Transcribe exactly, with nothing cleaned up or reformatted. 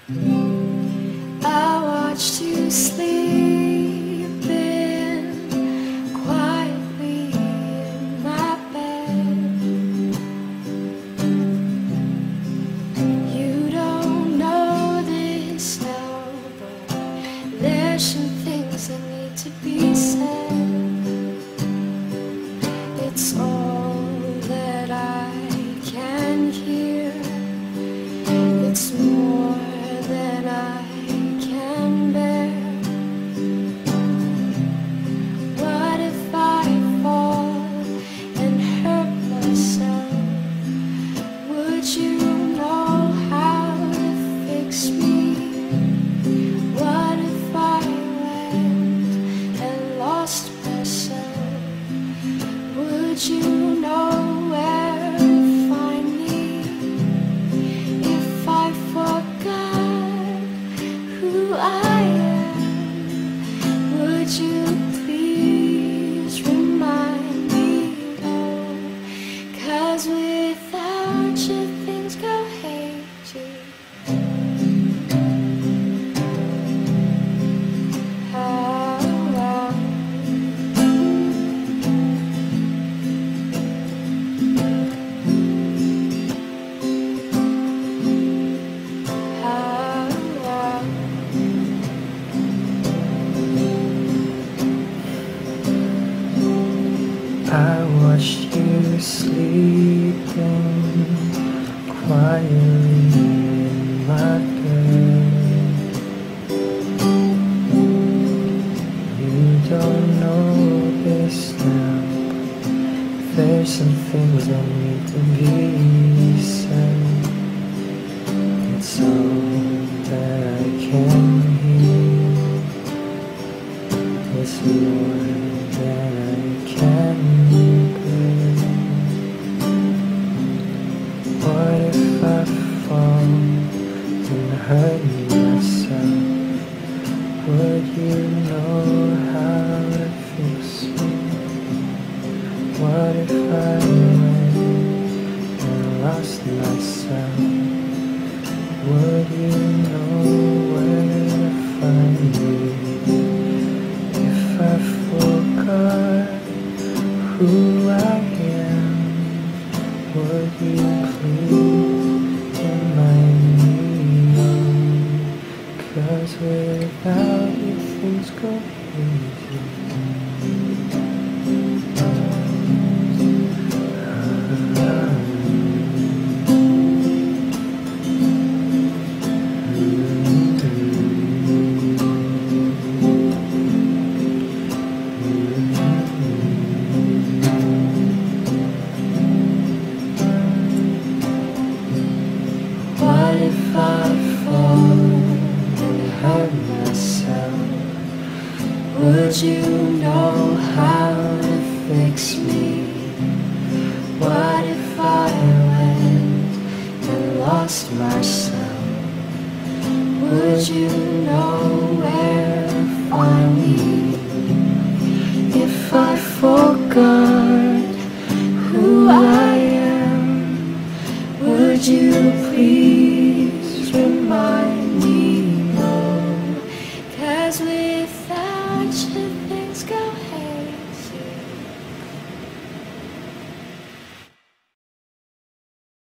I watched you sleeping quietly in my bed. You don't know this now, but there's some things that need to be said. It's all that I can hear. It's more than I can bear. What if I fall and hurt myself? Would you know how to fix me? What if I went and lost myself? Would you know where to find me? If I forgot who I am, would you please remind me? Oh, 'cause without you things go hazy. I watched you sleeping quietly in my bed. You don't know this now, but there's some things that need to be said. It's all that I can hear. It's more than I can. What if I fall and hurt myself? Would you know how to fix me? What if I went and lost myself? Would you know where to find me? If I forgot who I am, would you please remind me? 'Cause without you things go easy. What if I fall and hurt myself? Would you know how to fix me? What if I went and lost myself? Would you know where to find me? If I forgot who I am, would you please remind me?